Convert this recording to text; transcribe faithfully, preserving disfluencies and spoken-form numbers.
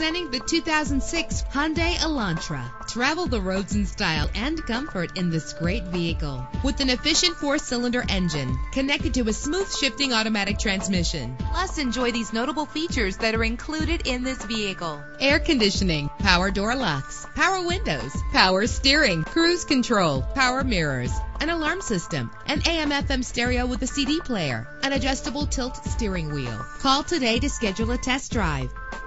Presenting the two thousand six Hyundai Elantra. Travel the roads in style and comfort in this great vehicle. With an efficient four-cylinder engine connected to a smooth shifting automatic transmission. Plus, enjoy these notable features that are included in this vehicle: air conditioning, power door locks, power windows, power steering, cruise control, power mirrors, an alarm system, an A M F M stereo with a C D player, an adjustable tilt steering wheel. Call today to schedule a test drive.